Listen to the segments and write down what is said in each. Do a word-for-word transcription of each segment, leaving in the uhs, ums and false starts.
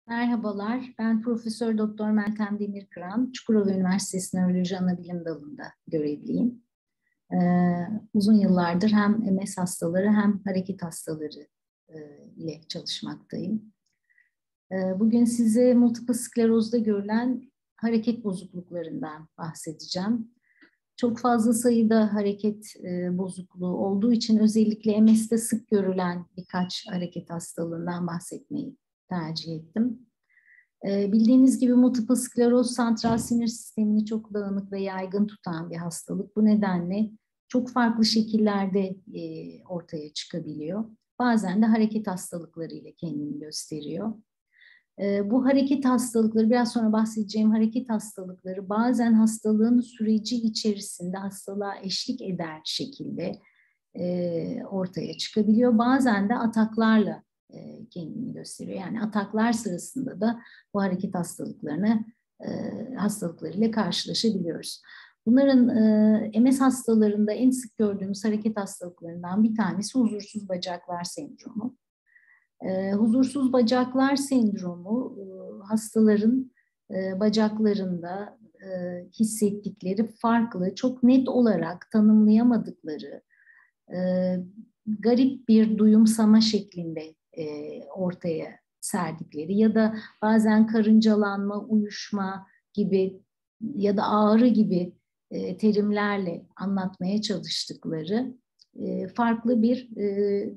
Merhabalar, ben Profesör Doktor Meltem Demirkıran, Çukurova Üniversitesi Nöroloji Anabilim Dalı'nda görevliyim. Ee, uzun yıllardır hem M S hastaları hem hareket hastaları e, ile çalışmaktayım. Ee, bugün size multiple sklerozda görülen hareket bozukluklarından bahsedeceğim. Çok fazla sayıda hareket e, bozukluğu olduğu için özellikle M S'te sık görülen birkaç hareket hastalığından bahsetmeyi tercih ettim. Bildiğiniz gibi multiple skleroz santral sinir sistemini çok dağınık ve yaygın tutan bir hastalık. Bu nedenle çok farklı şekillerde ortaya çıkabiliyor. Bazen de hareket hastalıkları ile kendini gösteriyor. Bu hareket hastalıkları, biraz sonra bahsedeceğim hareket hastalıkları bazen hastalığın süreci içerisinde hastalığa eşlik eder şekilde ortaya çıkabiliyor. Bazen de ataklarla kendini gösteriyor. Yani ataklar sırasında da bu hareket hastalıklarını hastalıklarıyla karşılaşabiliyoruz. Bunların M S hastalarında en sık gördüğümüz hareket hastalıklarından bir tanesi huzursuz bacaklar sendromu. Huzursuz bacaklar sendromu hastaların bacaklarında hissettikleri farklı, çok net olarak tanımlayamadıkları garip bir duyumsama şeklinde E, ortaya serdikleri ya da bazen karıncalanma, uyuşma gibi ya da ağrı gibi e, terimlerle anlatmaya çalıştıkları e, farklı bir e,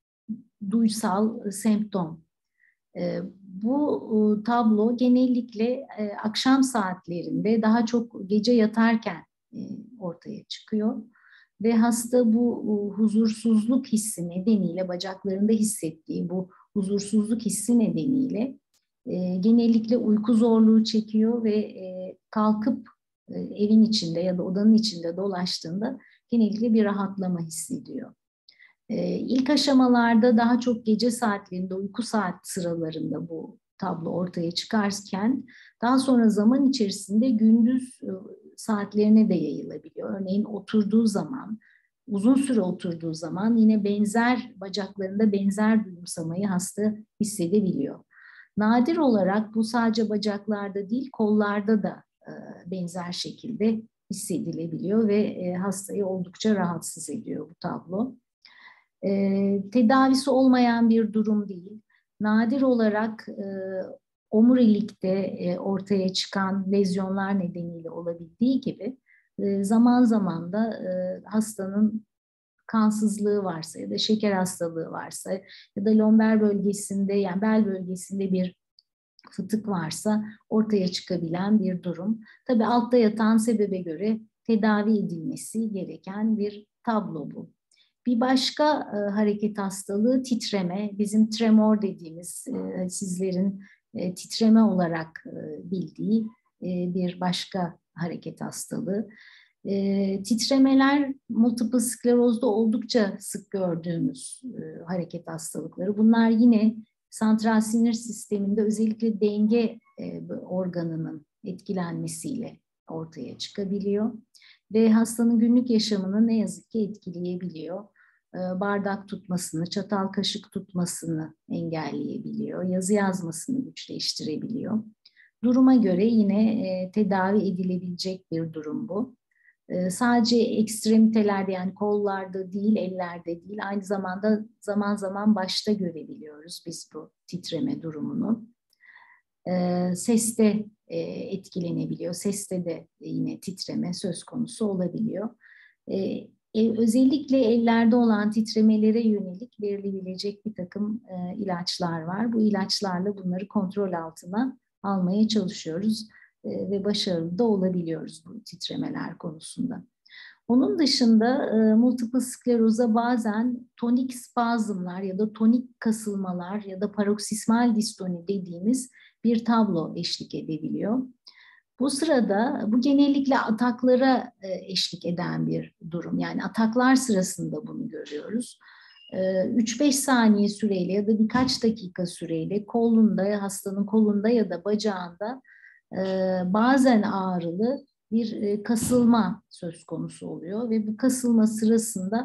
duysal semptom. E, bu e, tablo genellikle e, akşam saatlerinde daha çok gece yatarken e, ortaya çıkıyor. Ve hasta bu huzursuzluk hissi nedeniyle, bacaklarında hissettiği bu huzursuzluk hissi nedeniyle e, genellikle uyku zorluğu çekiyor ve e, kalkıp e, evin içinde ya da odanın içinde dolaştığında genellikle bir rahatlama hissediyor. E, ilk aşamalarda daha çok gece saatlerinde, uyku saat sıralarında bu tablo ortaya çıkarken daha sonra zaman içerisinde gündüz saatlerine de yayılabiliyor. Örneğin oturduğu zaman, uzun süre oturduğu zaman yine benzer bacaklarında benzer duyumsamayı hasta hissedebiliyor. Nadir olarak bu sadece bacaklarda değil, kollarda da benzer şekilde hissedilebiliyor ve hastayı oldukça rahatsız ediyor bu tablo. Tedavisi olmayan bir durum değil. Nadir olarak omurilikte ortaya çıkan lezyonlar nedeniyle olabildiği gibi zaman zaman da hastanın kansızlığı varsa ya da şeker hastalığı varsa ya da lomber bölgesinde, yani bel bölgesinde bir fıtık varsa ortaya çıkabilen bir durum. Tabii altta yatan sebebe göre tedavi edilmesi gereken bir tablo bu. Bir başka e, hareket hastalığı titreme. Bizim tremor dediğimiz e, sizlerin e, titreme olarak e, bildiği e, bir başka hareket hastalığı. E, titremeler multiple sklerozda oldukça sık gördüğümüz e, hareket hastalıkları. Bunlar yine santral sinir sisteminde özellikle denge e, organının etkilenmesiyle ortaya çıkabiliyor. Ve hastanın günlük yaşamını ne yazık ki etkileyebiliyor. Bardak tutmasını, çatal kaşık tutmasını engelleyebiliyor. Yazı yazmasını güçleştirebiliyor. Duruma göre yine e, tedavi edilebilecek bir durum bu. E, sadece ekstremitelerde, yani kollarda değil, ellerde değil, aynı zamanda zaman zaman başta görebiliyoruz biz bu titreme durumunu. E, seste e, etkilenebiliyor. Seste de yine titreme söz konusu olabiliyor. E, e, özellikle ellerde olan titremelere yönelik verilebilecek bir takım e, ilaçlar var. Bu ilaçlarla bunları kontrol altına almaya çalışıyoruz e, ve başarılı da olabiliyoruz bu titremeler konusunda. Onun dışında e, multiple skleroza bazen tonik spazmlar ya da tonik kasılmalar ya da paroksismal distoni dediğimiz bir tablo eşlik edebiliyor. Bu sırada bu genellikle ataklara eşlik eden bir durum. Yani ataklar sırasında bunu görüyoruz. üç beş saniye süreyle ya da birkaç dakika süreyle kolunda, hastanın kolunda ya da bacağında bazen ağrılı bir kasılma söz konusu oluyor ve bu kasılma sırasında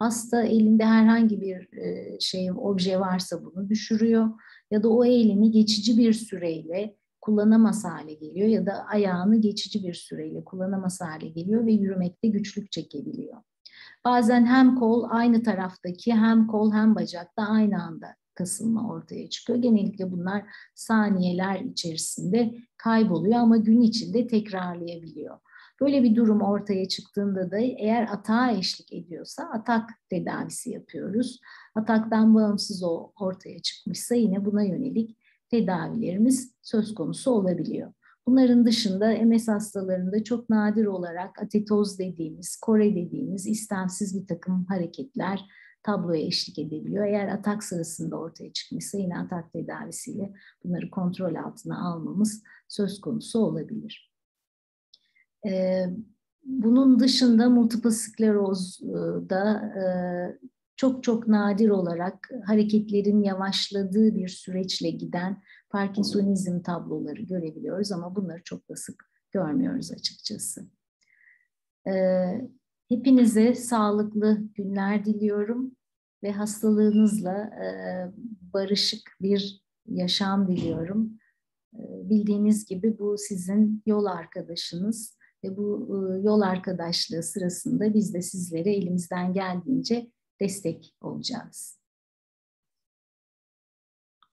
Hasta elinde herhangi bir e, şey, obje varsa bunu düşürüyor ya da o eğilimi geçici bir süreyle kullanamaz hale geliyor ya da ayağını geçici bir süreyle kullanamaz hale geliyor ve yürümekte güçlük çekebiliyor. Bazen hem kol aynı taraftaki hem kol hem bacakta aynı anda kasılma ortaya çıkıyor. Genellikle bunlar saniyeler içerisinde kayboluyor ama gün içinde tekrarlayabiliyor. Böyle bir durum ortaya çıktığında da eğer atağa eşlik ediyorsa atak tedavisi yapıyoruz. Ataktan bağımsız o ortaya çıkmışsa yine buna yönelik tedavilerimiz söz konusu olabiliyor. Bunların dışında M S hastalarında çok nadir olarak atetoz dediğimiz, kore dediğimiz istemsiz bir takım hareketler tabloya eşlik edebiliyor. Eğer atak sırasında ortaya çıkmışsa yine atak tedavisiyle bunları kontrol altına almamız söz konusu olabilir. Ee, bunun dışında multiple sklerozda e, çok çok nadir olarak hareketlerin yavaşladığı bir süreçle giden Parkinsonizm tabloları görebiliyoruz ama bunları çok da sık görmüyoruz açıkçası. Ee, hepinize sağlıklı günler diliyorum ve hastalığınızla e, barışık bir yaşam diliyorum. E, bildiğiniz gibi bu sizin yol arkadaşınız ve bu e, yol arkadaşlığı sırasında biz de sizlere elimizden geldiğince destek olacağız.